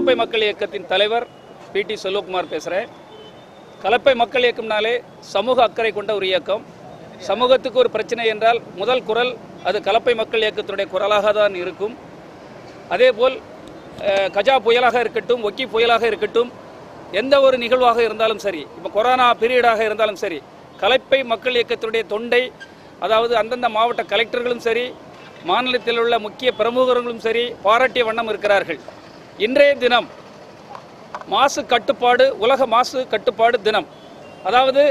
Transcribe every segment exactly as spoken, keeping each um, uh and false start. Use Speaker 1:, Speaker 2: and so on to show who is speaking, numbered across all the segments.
Speaker 1: கலப்பை மக்கள் இயக்கத்தின் தலைவர் பி டி செல்வகுமார் பேசுகிறேன். கலப்பை மக்கள் இயக்கம்னாலே சமூக அக்கறை கொண்ட ஒரு இயக்கம். சமூகத்துக்கு ஒரு பிரச்சனை என்றால் முதல் குரல் அது கலப்பை மக்கள் இயக்கத்தினுடைய குரலாக தான் இருக்கும். அதேபோல் கஜா புயலாக இருக்கட்டும், ஒக்கி புயலாக இருக்கட்டும், எந்த ஒரு நிகழ்வாக இருந்தாலும் சரி, இப்போ கொரோனா பீரியடாக இருந்தாலும் சரி, கலப்பை மக்கள் இயக்கத்தினுடைய தொண்டை, அதாவது அந்தந்த மாவட்ட கலெக்டர்களும் சரி, மாநிலத்தில் உள்ள முக்கிய பிரமுகர்களும் சரி பாராட்டிய வண்ணம் இருக்கிறார்கள். இன்றைய தினம் மாசு கட்டுப்பாடு, உலக மாசு கட்டுப்பாடு தினம். அதாவது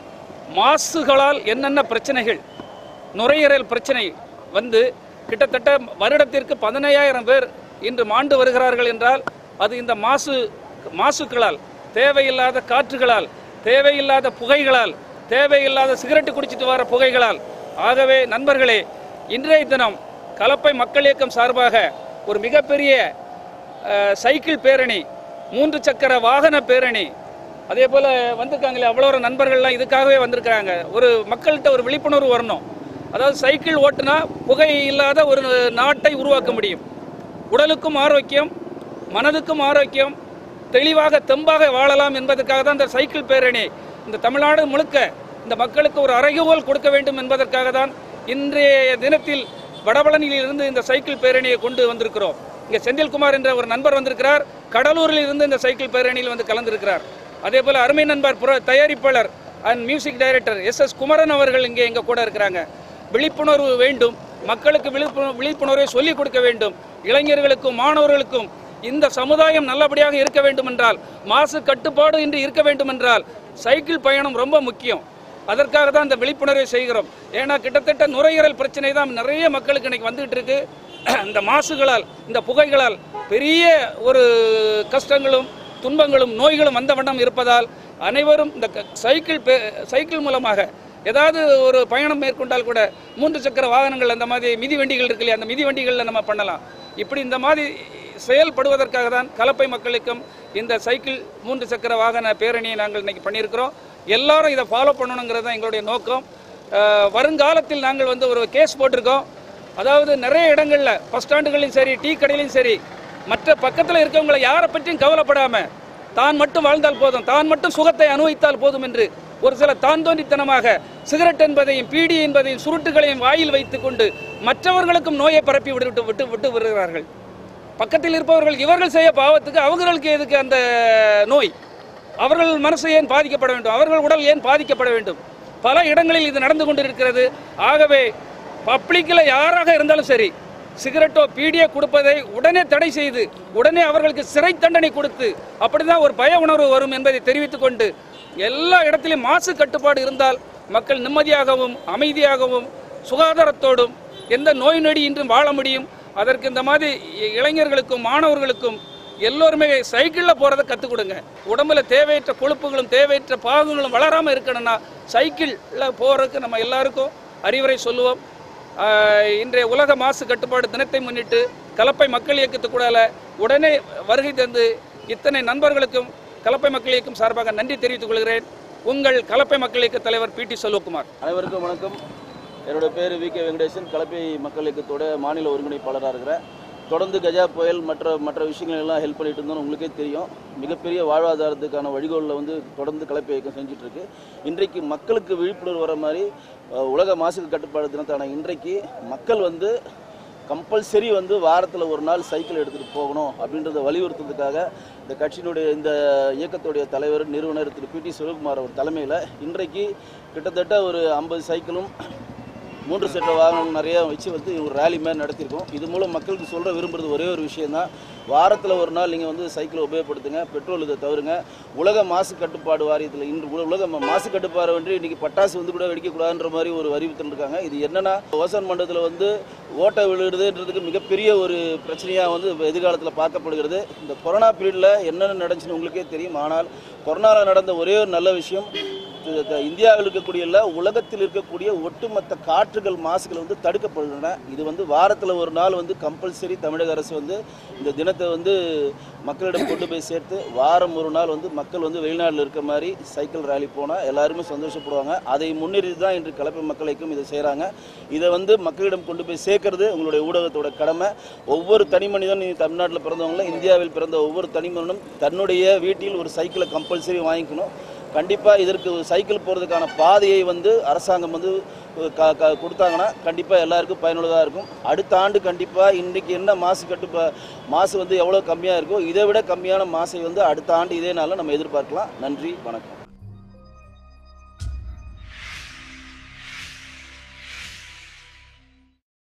Speaker 1: மாசுகளால் என்னென்ன பிரச்சனைகள், நுரையீரல் பிரச்சனை வந்து கிட்டத்தட்ட வருடத்திற்கு பதினையாயிரம் பேர் இன்று மாண்டு வருகிறார்கள் என்றால் அது இந்த மாசு மாசுக்களால், தேவையில்லாத காற்றுகளால், தேவையில்லாத புகைகளால், தேவையில்லாத சிகரெட்டு குடிச்சிட்டு வர புகைகளால். ஆகவே நண்பர்களே, இன்றைய தினம் கலப்பை மக்கள் இயக்கம் சார்பாக ஒரு மிகப்பெரிய சைக்கிள் பேரணி, மூன்று சக்கர வாகன பேரணி, அதே போல் வந்திருக்காங்களே அவ்வளோ ஒரு நண்பர்கள்லாம் இதுக்காகவே வந்திருக்கிறாங்க. ஒரு மக்கள்கிட்ட ஒரு விழிப்புணர்வு வரணும். அதாவது சைக்கிள் ஓட்டுனா புகை இல்லாத ஒரு நாட்டை உருவாக்க முடியும். உடலுக்கும் ஆரோக்கியம், மனதுக்கும் ஆரோக்கியம், தெளிவாக தெம்பாக வாழலாம் என்பதற்காக தான் இந்த சைக்கிள் பேரணி இந்த தமிழ்நாடு முழுக்க இந்த மக்களுக்கு ஒரு அறைகோல் கொடுக்க வேண்டும் என்பதற்காக தான் இன்றைய தினத்தில் வடபழனியில் இருந்து இந்த சைக்கிள் பேரணியை கொண்டு வந்திருக்கிறோம். இங்கே செந்தில்குமார் என்ற ஒரு நண்பர் வந்திருக்கிறார். கடலூரில் இருந்து இந்த சைக்கிள் பேரணியில் வந்து கலந்திருக்கிறார். அதே போல் அருமை நண்பர் புற தயாரிப்பாளர் and music director S S Kumaran அவர்கள் இங்கே எங்கள் கூட இருக்கிறாங்க. விழிப்புணர்வு வேண்டும், மக்களுக்கு விழிப்புணர்வு விழிப்புணர்வை சொல்லிக் கொடுக்க வேண்டும். இளைஞர்களுக்கும் மாணவர்களுக்கும் இந்த சமுதாயம் நல்லபடியாக இருக்க வேண்டும் என்றால், மாசு கட்டுப்பாடு இன்று இருக்க வேண்டும் என்றால் சைக்கிள் பயணம் ரொம்ப முக்கியம். அதற்காக தான் இந்த விழிப்புணர்வை செய்கிறோம். ஏன்னா கிட்டத்தட்ட நுரையீரல் பிரச்சனை தான் நிறைய மக்களுக்கு இன்னைக்கு வந்துகிட்டு இருக்கு. இந்த மாசுகளால், இந்த புகைகளால் பெரிய ஒரு கஷ்டங்களும் துன்பங்களும் நோய்களும் வந்த வண்ணம் இருப்பதால் அனைவரும் இந்த சைக்கிள் சைக்கிள் மூலமாக ஏதாவது ஒரு பயணம் மேற்கொண்டால் கூட மூன்று சக்கர வாகனங்கள், அந்த மாதிரி மிதிவண்டிகள் இருக்கு இல்லையா, அந்த மிதிவண்டிகளில் நம்ம பண்ணலாம். இப்படி இந்த மாதிரி செயல்படுவதற்காக தான் கலப்பை மக்களுக்கும் இந்த சைக்கிள் மூன்று சக்கர வாகன பேரணியை நாங்கள் இன்னைக்கு பண்ணியிருக்கிறோம். எல்லாரும் இதை ஃபாலோ பண்ணணுங்கிறது தான் எங்களுடைய நோக்கம். வருங்காலத்தில் நாங்கள் வந்து ஒரு கேஸ் போட்டிருக்கோம். அதாவது நிறைய இடங்களில் பஸ் ஸ்டாண்டுகளையும் சரி, டீ கடையிலையும் சரி, மற்ற பக்கத்தில் இருக்கவங்களை யாரை பற்றியும் கவலைப்படாமல் தான் மட்டும் வாழ்ந்தால் போதும், தான் மட்டும் சுகத்தை அனுபவித்தால் போதும் என்று ஒரு சில தான் தோன்றித்தனமாக சிகரெட் என்பதையும் பீடி என்பதையும் சுருட்டுகளையும் வாயில் வைத்துக் கொண்டு மற்றவர்களுக்கும் நோயை பரப்பி விட்டு விட்டு விட்டு வருகிறார்கள். பக்கத்தில் இருப்பவர்கள் இவர்கள் செய்ய பாவத்துக்கு அவர்களுக்கு எதுக்கு அந்த நோய்? அவர்கள் மனசு ஏன் பாதிக்கப்பட வேண்டும்? அவர்கள் உடல் ஏன் பாதிக்கப்பட வேண்டும்? பல இடங்களில் இது நடந்து கொண்டிருக்கிறது. ஆகவே பப்ளிக்கில் யாராக இருந்தாலும் சரி, சிகரெட்டோ பீடியோ கொடுப்பதை உடனே தடை செய்து உடனே அவர்களுக்கு சிறை தண்டனை கொடுத்து அப்படிதான் ஒரு பய உணர்வு வரும் என்பதை தெரிவித்துக் கொண்டு, எல்லா இடத்திலும் மாசு கட்டுப்பாடு இருந்தால் மக்கள் நிம்மதியாகவும் அமைதியாகவும் சுகாதாரத்தோடும் எந்த நோய் நொடி இன்றும் வாழ முடியும். அதற்கு இந்த மாதிரி இளைஞர்களுக்கும் மாணவர்களுக்கும் எல்லோருமே சைக்கிளில் போகிறத கற்றுக் கொடுங்க. உடம்புல தேவையற்ற கொழுப்புகளும் தேவையற்ற பாகங்களும் வளராமல் இருக்கணும்னா சைக்கிளில் போகிறதுக்கு நம்ம எல்லாருக்கும் அறிவுரை சொல்லுவோம். இன்றைய உலக மாசு கட்டுப்பாடு தினத்தை முன்னிட்டு கலப்பை மக்கள் இயக்கத்துக்கூட உடனே வருகை தந்து இத்தனை நண்பர்களுக்கும் கலப்பை மக்கள் இயக்கம் சார்பாக நன்றி தெரிவித்துக் கொள்கிறேன். உங்கள் கலப்பை மக்கள் இயக்க தலைவர் பி டி செல்வகுமார்.
Speaker 2: அனைவருக்கும் வணக்கம். என்னோடய பேர் வி கே வெங்கடேசன். கலப்பை மக்கள் இயக்கத்தோட மாநில ஒருங்கிணைப்பாளராக இருக்கிறேன். தொடர்ந்து கஜா புயல் மற்ற மற்ற விஷயங்கள் எல்லாம் ஹெல்ப் பண்ணிட்டு இருந்தோம். உங்களுக்கே தெரியும், மிகப்பெரிய வாழ்வாதாரத்துக்கான வழிகோலில் வந்து தொடர்ந்து கலப்பை இயக்கம் செஞ்சிட்ருக்கு. இன்றைக்கு மக்களுக்கு விழிப்புணர்வு வர மாதிரி உலக மாசு கட்டுப்பாடு தினத்தான இன்றைக்கு மக்கள் வந்து கம்பல்சரி வந்து வாரத்தில் ஒரு நாள் சைக்கிள் எடுத்துகிட்டு போகணும் அப்படின்றத வலியுறுத்துறதுக்காக இந்த கட்சியினுடைய இந்த இயக்கத்துடைய தலைவர் நிறுவனர் திரு பி டி செல்வகுமார் அவர் தலைமையில் இன்றைக்கு கிட்டத்தட்ட ஒரு ஐம்பது சைக்கிளும் மூன்று சக்கர வாகனம் நிறைய வச்சு வந்து ஒரு ரேலி மாதிரி நடத்தியிருக்கோம். இது மூலம் மக்களுக்கு சொல்கிற விரும்புகிறது ஒரே ஒரு விஷயந்தான், வாரத்தில் ஒரு நாள் நீங்கள் வந்து சைக்கிளை உபயோகப்படுத்துங்க, பெட்ரோல் இதை தவிருங்க. உலக மாசு கட்டுப்பாடு வாரியத்தில் இன்று உலக மாசு கட்டுப்பாடு வந்து இன்றைக்கி பட்டாசு வந்து கூட வெடிக்கக்கூடாதுன்ற மாதிரி ஒரு அறிவித்துன்னு இருக்காங்க. இது என்னென்னா ஓசோன் மண்டலத்தில் வந்து ஓட்டை விழுகிறதுன்றதுக்கு மிகப்பெரிய ஒரு பிரச்சனையாக வந்து எதிர்காலத்தில் பார்க்கப்படுகிறது. இந்த கொரோனா பீரியடில் என்னென்ன நடந்துச்சுன்னு உங்களுக்கே தெரியும். ஆனால் கொரோனாவில் நடந்த ஒரே ஒரு நல்ல விஷயம், தி- தி- இந்தியாவில் இருக்கக்கூடிய இல்லை உலகத்தில் இருக்கக்கூடிய ஒட்டுமொத்த காற்றுகள் மாசுகள் வந்து தடுக்கப்படுகின்றன. இது வந்து வாரத்தில் ஒரு நாள் வந்து கம்பல்சரி தமிழக அரசு வந்து இந்த தினத்தை வந்து மக்களிடம் கொண்டு போய் சேர்த்து வாரம் ஒரு நாள் வந்து மக்கள் வந்து வெளிநாட்டில் இருக்க மாதிரி சைக்கிள் ரேலி போனால் எல்லாருமே சந்தோஷப்படுவாங்க. அதை முன்னிறுத்தி தான் இன்று கலப்பை மக்களுக்கும் இதை செய்கிறாங்க. இதை வந்து மக்களிடம் கொண்டு போய் சேர்க்கறது உங்களுடைய ஊடகத்தோட கடமை. ஒவ்வொரு தனி மனிதன் தமிழ்நாட்டில் பிறந்தவங்கள இந்தியாவில் பிறந்த ஒவ்வொரு தனி மனிதனும் தன்னுடைய வீட்டில் ஒரு சைக்கிளை கம்பல்சரி வாங்கிக்கணும். கண்டிப்பாக இதற்கு சைக்கிள் போகிறதுக்கான பாதையை வந்து அரசாங்கம் வந்து க க கொடுத்தாங்கன்னா கண்டிப்பாக எல்லாருக்கும் பயனுள்ளதாக இருக்கும். அடுத்த ஆண்டு கண்டிப்பாக இன்றைக்கி என்ன மாசு கட்டுப்பா மாசு வந்து எவ்வளோ கம்மியாக இருக்கோ இதை விட கம்மியான மாசை வந்து அடுத்த ஆண்டு இதே நாளில் நம்ம எதிர்பார்க்கலாம். நன்றி, வணக்கம்.